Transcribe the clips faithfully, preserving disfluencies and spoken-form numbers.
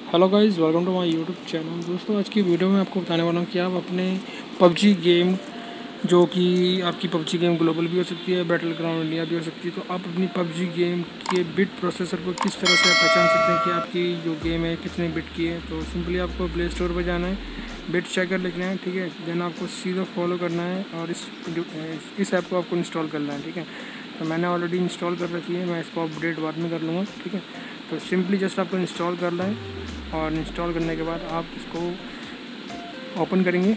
Hello guys, welcome to my YouTube channel. दोस्तों, आज की वीडियो में आपको बताने वाला हूँ कि आप अपने पबजी गेम, जो कि आपकी पबजी गेम ग्लोबल भी हो सकती है, बैटल ग्राउंड इंडिया भी हो सकती है, तो आप अपनी पबजी गेम के बिट प्रोसेसर को किस तरह से आप पहचान सकते हैं कि आपकी जो गेम है कितने बिट की है। तो सिंपली आपको प्ले स्टोर पर जाना है, बिट चेकर लिखना है, ठीक है। देन आपको सीधा फॉलो करना है और इस इस ऐप को आपको इंस्टॉल करना है, ठीक है। तो मैंने ऑलरेडी इंस्टॉल कर रखी है, मैं इसको अपडेट बाद में कर लूँगा, ठीक है। तो सिंपली जस्ट आपको इंस्टॉल करना है और इंस्टॉल करने के बाद आप इसको ओपन करेंगे,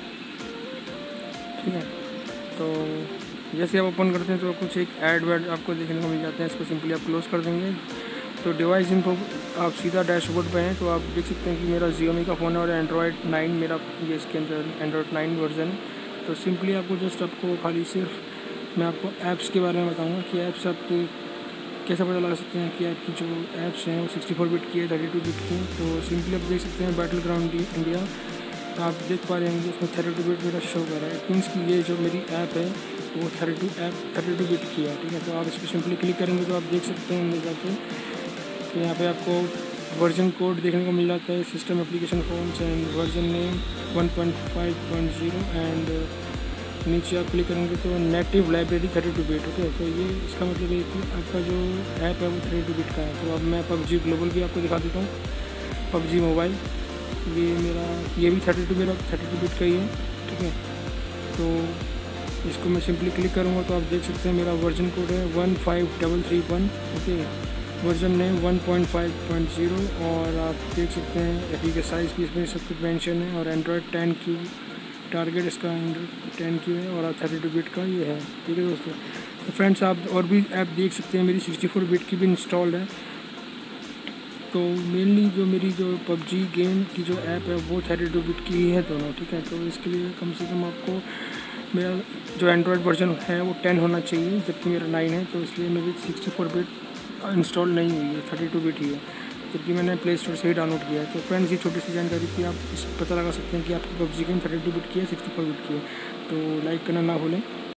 ठीक है। तो जैसे आप ओपन करते हैं तो कुछ एक ऐड वैड आपको देखने को मिल जाते हैं, इसको सिंपली आप क्लोज़ कर देंगे। तो डिवाइस इनको आप सीधा डैशबोर्ड पे हैं, तो आप देख सकते हैं कि मेरा जियोमी का फ़ोन है और एंड्रॉयड नाइन मेरा ये इसके अंदर एंड्रॉयड नाइन वर्जन है। तो सिंपली आपको जस्ट आपको खाली सिर्फ मैं आपको ऐप्स के बारे में बताऊँगा कि ऐप्स आपके कैसे पता लगा सकते हैं कि आपकी जो ऐप्स हैं वो सिक्सटी फोर बिट की है, थर्टी टू बिट की है। तो सिंपली आप देख सकते हैं बैटल ग्राउंड इंडिया, तो आप देख पा रहे हैं उसमें थर्टी टू बिट मेरा शो कर रहा है। इट मीन्स कि ये जो मेरी ऐप है तो वो thirty two app thirty two bit की है, ठीक है। तो आप इस पर सिंपली क्लिक करेंगे तो आप देख सकते हैं अंदर जाके, तो यहाँ पे आपको वर्जन कोड देखने को मिल जाता है, system application forms and version name one point five point zero and नीचे आप क्लिक करेंगे तो native library thirty two bit, okay. तो ये इसका मतलब है कि आपका जो ऐप है वो थर्टी टू बिट का है। तो अब मैं पबजी ग्लोबल भी आपको दिखा देता हूँ, पबजी मोबाइल, ये मेरा ये भी थर्टी टू मेरा थर्टी टू बिट का ही है, ठीक है। तो इसको मैं सिंपली क्लिक करूँगा तो आप देख सकते हैं मेरा वर्जन कोड है one five double three one, okay. Version name one point five point zero और आप देख सकते हैं एपी के साइज़ भी इसमें सब कुछ मेंशन है और एंड्रॉयड टेन क्यू टारगेट इसका टेन क्यू है और थर्टी टू बिट का ये है, ठीक है दोस्तों। तो फ्रेंड्स, आप और भी ऐप देख सकते हैं, मेरी सिक्सटी फोर बिट की भी इंस्टॉल्ड है। तो मेनली जो मेरी जो पबजी गेम की जो ऐप है वो थर्टी टू बिट की ही है दोनों, ठीक है। तो इसके लिए कम से कम आपको मेरा जो एंड्रॉयड वर्जन है वो टेन होना चाहिए, जबकि मेरा नाइन है, तो इसलिए मेरी सिक्सटी फोर बिट इंस्टॉल नहीं हुई है, थर्टी टू बिट ही है, जबकि मैंने प्ले स्टोर से ही डाउनलोड किया है। तो फ्रेंड्स, ये छोटी सी जानकारी थी, आप इस पता लगा सकते हैं कि आपकी PUBG game thirty two bit की है, सिक्सटी फोर बिट की है। तो लाइक करना ना भूलें।